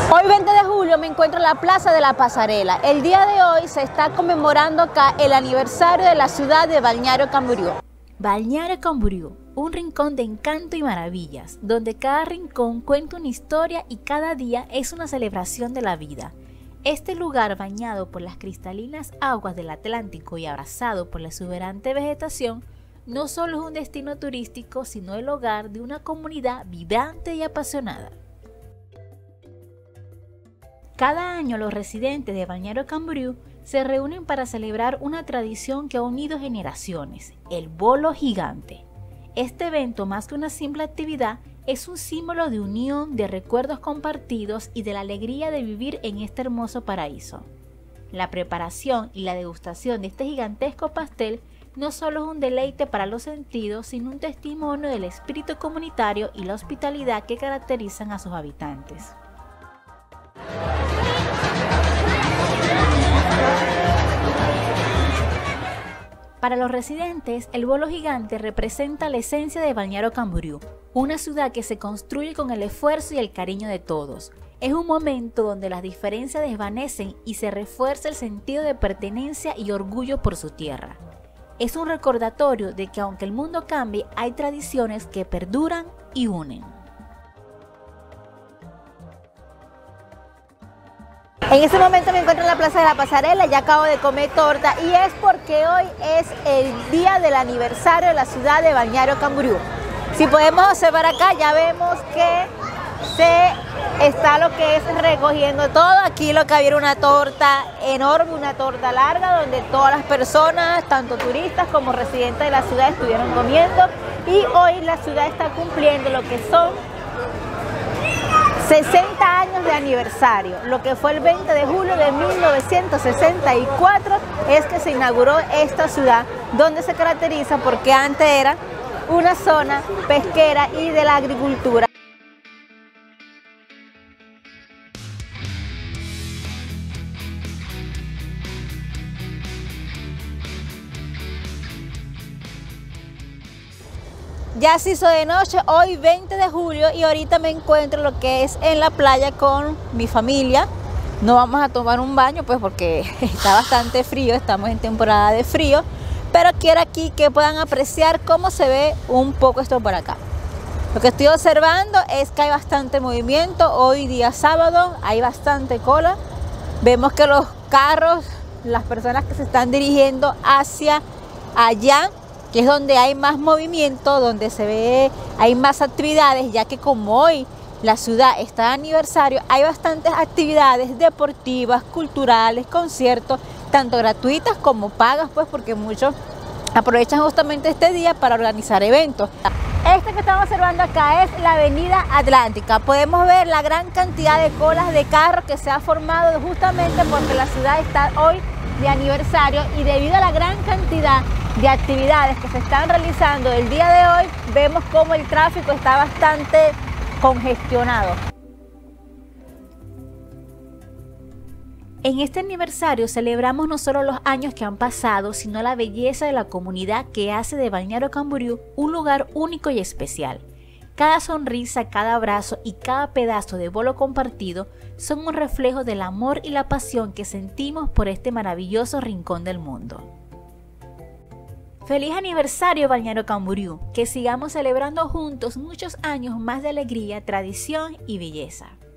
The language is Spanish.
Hoy 20 de julio me encuentro en la Plaza de la Pasarela. El día de hoy se está conmemorando acá el aniversario de la ciudad de Balneario Camboriú. Balneario Camboriú, un rincón de encanto y maravillas, donde cada rincón cuenta una historia y cada día es una celebración de la vida. Este lugar, bañado por las cristalinas aguas del Atlántico y abrazado por la exuberante vegetación, no solo es un destino turístico, sino el hogar de una comunidad vibrante y apasionada. Cada año los residentes de Balneario Camboriú se reúnen para celebrar una tradición que ha unido generaciones, el bolo gigante. Este evento, más que una simple actividad, es un símbolo de unión, de recuerdos compartidos y de la alegría de vivir en este hermoso paraíso. La preparación y la degustación de este gigantesco pastel no solo es un deleite para los sentidos, sino un testimonio del espíritu comunitario y la hospitalidad que caracterizan a sus habitantes. Para los residentes, el bolo gigante representa la esencia de Balneario Camboriú, una ciudad que se construye con el esfuerzo y el cariño de todos. Es un momento donde las diferencias desvanecen y se refuerza el sentido de pertenencia y orgullo por su tierra. Es un recordatorio de que aunque el mundo cambie, hay tradiciones que perduran y unen. En este momento me encuentro en la Plaza de la Pasarela, ya acabo de comer torta y es porque hoy es el día del aniversario de la ciudad de Balneario Camboriú. Si podemos observar acá, ya vemos que se está lo que es recogiendo todo. Aquí lo que había era una torta enorme, una torta larga, donde todas las personas, tanto turistas como residentes de la ciudad, estuvieron comiendo. Y hoy la ciudad está cumpliendo lo que son 60 años de aniversario. Lo que fue el 20 de julio de 1964 es que se inauguró esta ciudad, donde se caracteriza porque antes era una zona pesquera y de la agricultura. Ya se hizo de noche, hoy 20 de julio, y ahorita me encuentro lo que es en la playa con mi familia. No vamos a tomar un baño pues porque está bastante frío, estamos en temporada de frío, pero quiero aquí que puedan apreciar cómo se ve un poco esto por acá. Lo que estoy observando es que hay bastante movimiento, hoy día sábado hay bastante cola. Vemos que los carros, las personas que se están dirigiendo hacia allá, que es donde hay más movimiento, donde se ve, hay más actividades, ya que como hoy la ciudad está de aniversario, hay bastantes actividades deportivas, culturales, conciertos, tanto gratuitas como pagas, pues porque muchos aprovechan justamente este día para organizar eventos. Este que estamos observando acá es la Avenida Atlántica. Podemos ver la gran cantidad de colas de carros que se ha formado justamente porque la ciudad está hoy de aniversario, y debido a la gran cantidad de actividades que se están realizando el día de hoy, vemos como el tráfico está bastante congestionado. En este aniversario celebramos no solo los años que han pasado, sino la belleza de la comunidad que hace de Balneario Camboriú un lugar único y especial. Cada sonrisa, cada abrazo y cada pedazo de bolo compartido son un reflejo del amor y la pasión que sentimos por este maravilloso rincón del mundo. ¡Feliz aniversario, Balneario Camboriú! Que sigamos celebrando juntos muchos años más de alegría, tradición y belleza.